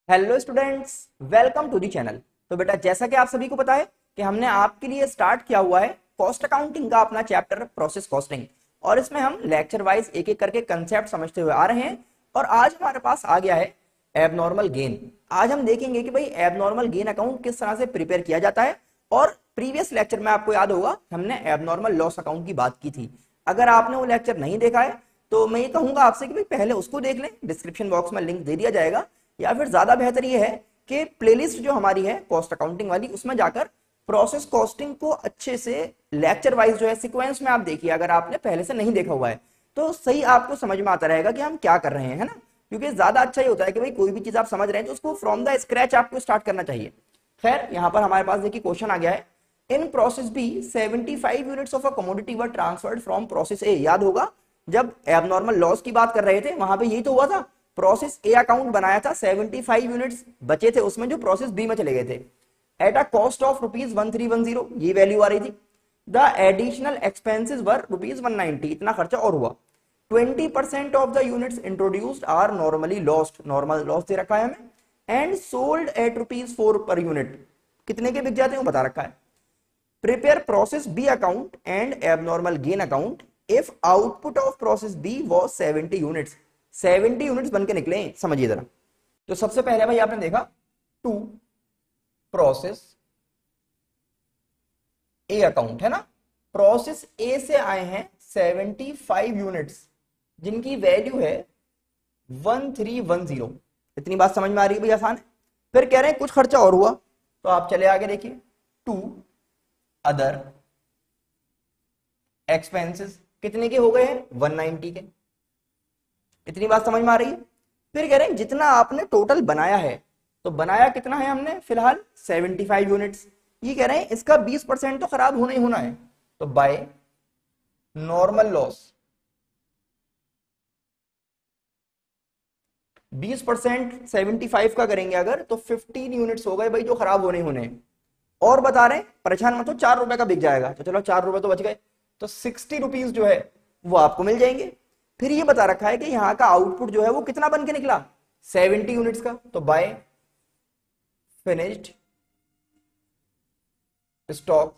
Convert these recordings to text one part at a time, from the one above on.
Hello students, welcome to the channel. तो बेटा, जैसा कि आप सभी को पता है कि हमने आपके लिए स्टार्ट किया हुआ है कॉस्ट अकाउंटिंग का अपना चैप्टर प्रोसेस कॉस्टिंग, और इसमें हम लेक्चर वाइज एक एक करके कंसेप्ट समझते हुए आ रहे हैं। और आज हमारे पास आ गया है एबनॉर्मल गेन। आज हम देखेंगे कि भाई एबनॉर्मल गेन अकाउंट किस तरह से प्रिपेयर किया जाता है। और प्रीवियस लेक्चर में आपको याद होगा हमने एबनॉर्मल लॉस अकाउंट की बात की थी। अगर आपने वो लेक्चर नहीं देखा है तो मैं ये कहूंगा आपसे कि भाई पहले उसको देख लें, डिस्क्रिप्शन बॉक्स में लिंक दे दिया जाएगा, या फिर ज्यादा बेहतर ये है कि प्लेलिस्ट जो हमारी है कॉस्ट अकाउंटिंग वाली, उसमें जाकर प्रोसेस कॉस्टिंग को अच्छे से लेक्चर वाइज जो है सीक्वेंस में आप देखिए। अगर आपने पहले से नहीं देखा हुआ है तो सही आपको समझ में आता रहेगा कि हम क्या कर रहे हैं, है ना। क्योंकि ज्यादा अच्छा ही होता है कि भाई कोई भी चीज आप समझ रहे हैं तो उसको फ्रॉम द स्क्रैच आपको स्टार्ट करना चाहिए। खैर, यहाँ पर हमारे पास देखिए क्वेश्चन आ गया है, in process B 75 units of a commodity were transferred from process A. याद होगा जब एबनॉर्मल लॉस की बात कर रहे थे वहां पे यही तो हुआ था। प्रोसेस ए अकाउंट बनाया था, 75 यूनिट्स बचे थे उसमें जो प्रोसेस बी में चले गए थे। एट अ कॉस्ट ऑफ ₹1310 ये वैल्यू आ रही थी। द एडिशनल एक्सपेंसेस वर ₹190, इतना खर्चा और हुआ। 20% of the units introduced are normally lost, normal loss दे रखा है हमें। And sold at ₹4 per unit, कितने के बिक जाते हैं वो बता रखा है। Prepare process B account and abnormal gain account if output of process B was 70 units. 70 units बन के निकले, समझिए जरा। तो सबसे पहले भाई आपने देखा टू प्रोसेस ए अकाउंट, है ना। प्रोसेस ए से आए हैं 75 यूनिट्स जिनकी वैल्यू है 1310। इतनी बात समझ में आ रही है भाई, आसान है। फिर कह रहे हैं कुछ खर्चा और हुआ, तो आप चले आगे देखिए, टू अदर एक्सपेंसेस, कितने के हो गए हैं 190 के। इतनी बात समझ में आ रही है। फिर कह रहे हैं जितना आपने टोटल बनाया है, तो बनाया कितना है हमने फिलहाल 75 यूनिट्स। ये कह रहे हैं इसका 20% तो खराब होना ही होना है, तो बाय नॉर्मल लॉस 20% 75 का करेंगे अगर, तो 15 यूनिट्स हो गए भाई जो खराब होने होने हैं। और बता रहे हैं परेशान मत हो, ₹4 का बिक जाएगा, तो चलो ₹4 तो बच गए, तो 60 रुपीज जो है वो आपको मिल जाएंगे। फिर ये बता रखा है कि यहाँ का आउटपुट जो है वो कितना बन के निकला 70 यूनिट्स का, तो by finished stock,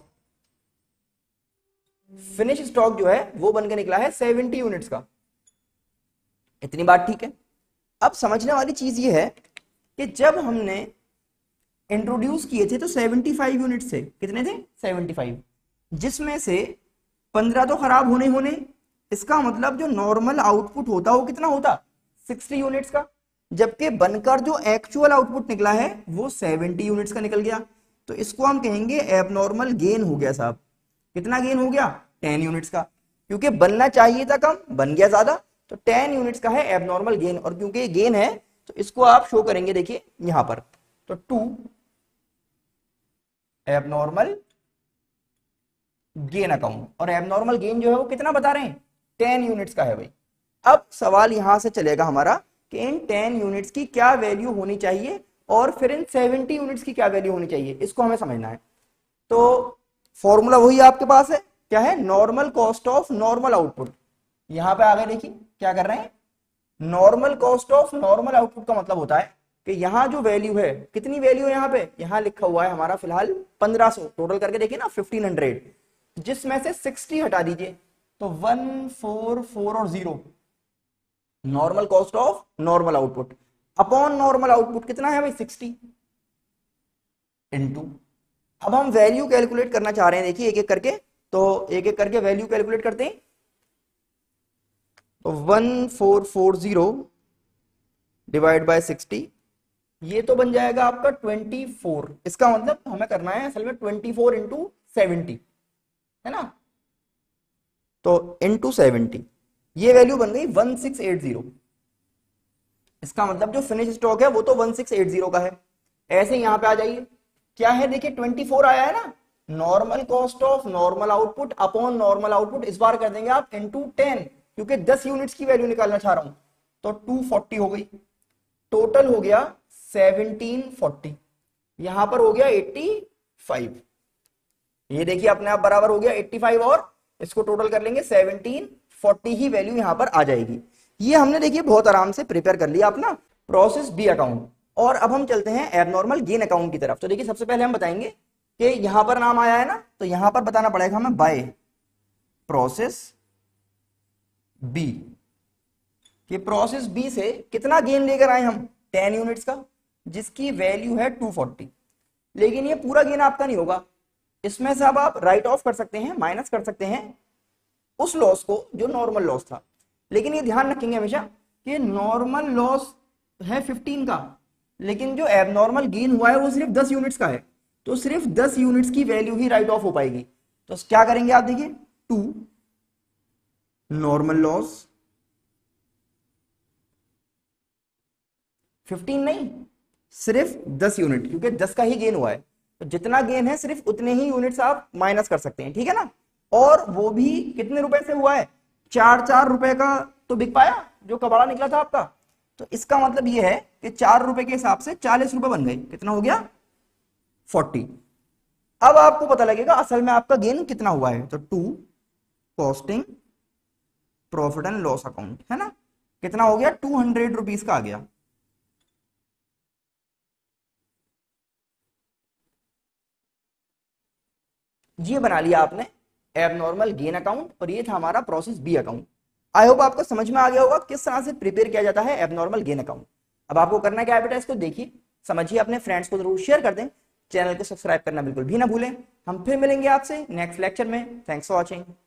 finish stock जो है वो बन के निकला है 70 यूनिट्स का। इतनी बात ठीक है। अब समझने वाली चीज ये है कि जब हमने इंट्रोड्यूस किए थे तो 75 यूनिट से, कितने थे 75, जिसमें से 15 तो खराब होने होने। इसका मतलब जो नॉर्मल आउटपुट होता वो कितना होता 60 यूनिट्स का, जबकि बनकर जो एक्चुअल आउटपुट निकला है वो 70 यूनिट्स का निकल गया। तो इसको हम कहेंगे एबनॉर्मल गेन हो गया साहब। कितना गेन हो गया 10 यूनिट्स का, क्योंकि बनना चाहिए था कम, बन गया ज्यादा, तो 10 यूनिट्स का है एबनॉर्मल गेन। और क्योंकि ये गेन है तो इसको आप शो करेंगे, देखिए यहां पर, तो टू एबनॉर्मल गेन अकाउंट। और एबनॉर्मल गेन जो है वो कितना बता रहे हैं 10 यूनिट्स का है भाई। अब सवाल यहां से चलेगा हमारा कि इन 10 यूनिट्स की क्या वैल्यू होनी चाहिए और फिर इन 70 यूनिट्स की क्या वैल्यू होनी चाहिए, इसको हमें समझना है। तो फॉर्मूला वही आपके पास है, क्या है, normal cost of normal output. यहां पे आगे देखिए क्या कर रहे हैं, normal cost of normal output का मतलब होता है कि यहाँ जो वैल्यू है, कितनी वैल्यू है यहाँ पे, यहाँ लिखा हुआ है हमारा फिलहाल 1500, टोटल करके देखिए ना 1500, जिसमें से 60 हटा दीजिए तो 144 और 0 normal cost of normal output upon normal output कितना है भाई 60 इनटू। अब हम वैल्यू कैलकुलेट करना चाह रहे हैं, देखिए एक एक करके, तो एक एक करके वैल्यू कैलकुलेट करते हैं। तो 1440 डिवाइड बाय 60, ये तो बन जाएगा आपका 24। इसका मतलब हमें करना है असल में 24 इंटू 70, है ना। तो इंटू 70, ये वैल्यू बन गई 1680। इसका मतलब जो फिनिश स्टॉक है वो तो 1680 का है। ऐसे यहां पे आ जाइए, क्या है देखिए 24 आया है ना, normal cost of normal output upon normal output, इस बार कर देंगे आप इंटू 10, क्योंकि 10 यूनिट्स की वैल्यू निकालना चाह रहा हूं। तो 240 हो गई, टोटल हो गया 1740, यहां पर हो गया 85। ये देखिए अपने आप बराबर हो गया 85, और इसको टोटल कर लेंगे 1740 ही वैल्यू यहां पर आ जाएगी। ये हमने देखिए बहुत आराम से प्रिपेयर कर लिया अपना प्रोसेस बी अकाउंट। और अब हम चलते हैं एबनॉर्मल गेन अकाउंट की तरफ। तो देखिए सबसे पहले हम बताएंगे कि यहां पर नाम आया है ना, तो यहां पर बताना पड़ेगा हमें बाय प्रोसेस बी, कि प्रोसेस बी से कितना गेन लेकर आए हम 10 यूनिट्स का, जिसकी वैल्यू है 240। लेकिन ये पूरा गेन आपका नहीं होगा, इसमें से अब आप राइट ऑफ कर सकते हैं, माइनस कर सकते हैं उस लॉस को जो नॉर्मल लॉस था। लेकिन ये ध्यान रखेंगे हमेशा कि नॉर्मल लॉस है 15 का, लेकिन जो एबनॉर्मल गेन हुआ है वो सिर्फ 10 यूनिट्स का है, तो सिर्फ 10 यूनिट्स की वैल्यू ही राइट ऑफ हो पाएगी। तो क्या करेंगे आप, देखिए 2 नॉर्मल लॉस 15 नहीं, सिर्फ 10 यूनिट, क्योंकि 10 का ही गेन हुआ है, तो जितना गेन है सिर्फ उतने ही यूनिट्स आप माइनस कर सकते हैं, ठीक है ना। और वो भी कितने रुपए से हुआ है, 4 रुपए का तो बिक पाया जो कबाड़ा निकला था आपका। तो इसका मतलब ये है कि 4 रुपए के हिसाब से 40 रुपए बन गए, कितना हो गया 40। अब आपको पता लगेगा असल में आपका गेन कितना हुआ है, तो 2 costing profit and loss account, है ना, कितना हो गया 200 रुपीज का आ गया। ये बना लिया आपने एबनॉर्मल गेन अकाउंट, और ये था हमारा process B account. I hope आपको समझ में आ गया होगा किस तरह से प्रिपेयर किया जाता है एबनॉर्मल गेन अकाउंट। अब आपको करना क्या है बेटा, इसको देखिए समझिए, अपने फ्रेंड्स को जरूर शेयर कर दें, चैनल को सब्सक्राइब करना बिल्कुल भी ना भूलें। हम फिर मिलेंगे आपसे नेक्स्ट लेक्चर में। Thanks for watching.